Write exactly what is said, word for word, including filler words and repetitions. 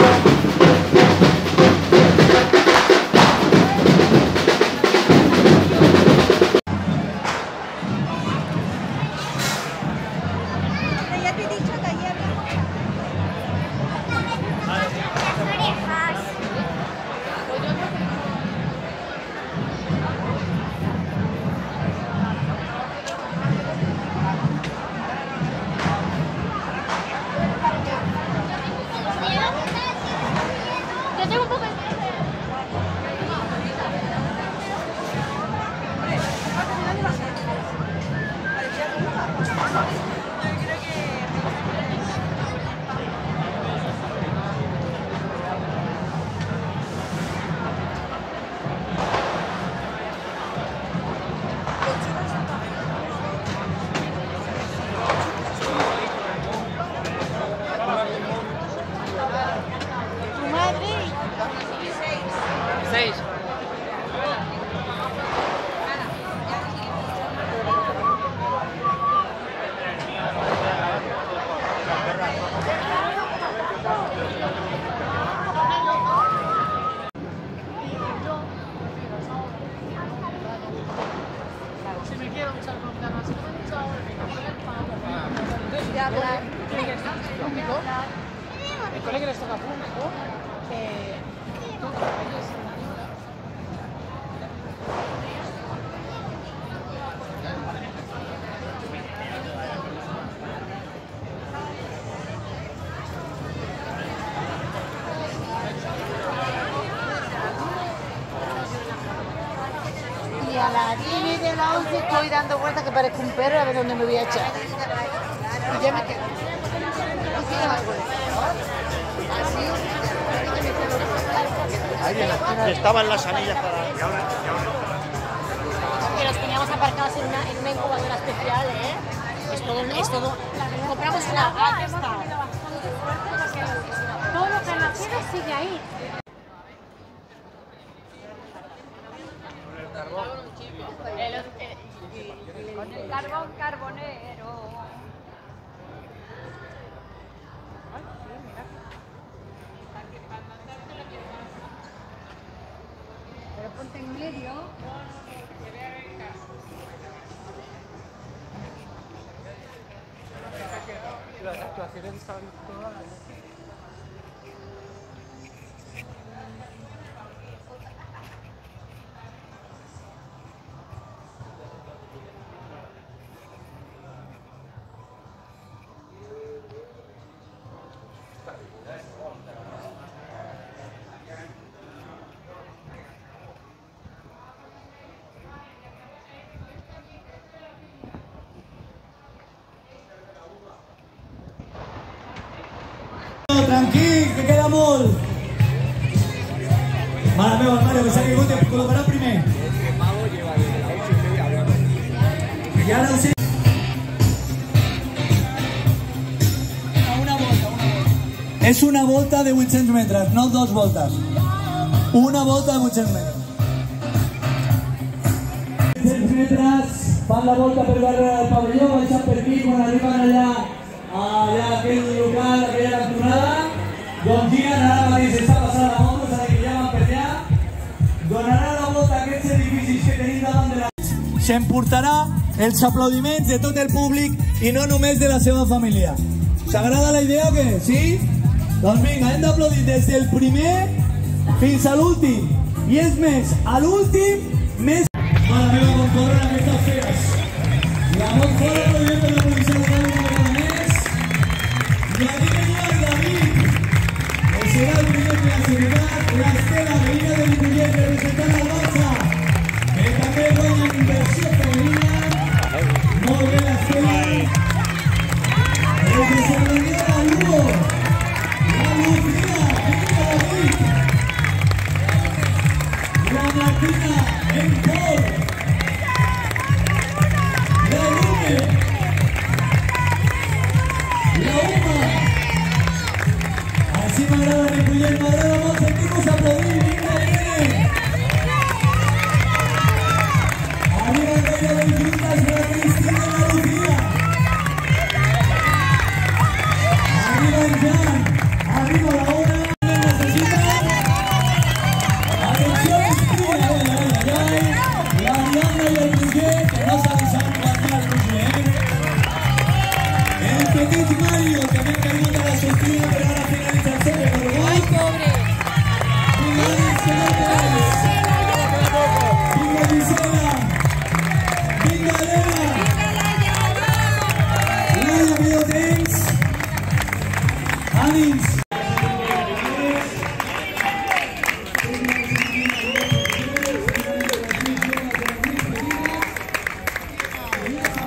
El colegio les toca público. Eh, y a las diez de la once estoy dando vueltas que parezco un perro a ver dónde me voy a echar. Y ya me quedo. Ahí en la esquina estaban las anillas para... Y ahora, y ahora. Que los teníamos aparcados en una, en una incubadora especial, ¿eh? Es todo, es todo. Compramos una. Ah, está. Todo lo que nacido sigue ahí. El, eh, con el carbón carbonero. Pero ponte en medio. las actuaciones estaban todas... Tranquil, que queda molt. Mare meva, Mario, que s'ha caigut, te col·locarà primer. I ara ho sé. Una volta, una volta. És una volta de vuit-cents metres, no dos voltes. Una volta de vuit-cents metres. vuit-cents metres, fan la volta per darrere del pavelló, baixant per aquí, quan arriben allà allà aquell local, aquella cantonada, doncs giren, ara mateix està passant la moto, s'ha de que ja van per allà, donarà la volta a aquests edificis que tenim davant de la... S'emportarà els aplaudiments de tot el públic i no només de la seva família. S'agrada la idea o què? Sí? Doncs vinga, hem d'aplaudir des del primer fins a l'últim. I és més, a l'últim, més... Mare meva, com corren aquestes feres. La molt fora aplaudiment per la policia local una vegada més. I aquí tenim el David, que serà el primer de la seguretat, l'Estela, veïna de Ripollet, representant el Barça, que també guanya en inversió femenina. Molt bé, l'Estela. El desenvolupament de la Lugo, la Lucía, Mica David, la Martina, en Pol, la Lune, la Uma. Així m'agrada Ripollet, m'agrada molt sentir-vos aplaudir. Vinga, Irene. Arriben gairebé juntes la Cristina i la Lucía. Arriba en Jan, arriba la Ona. Ahí está.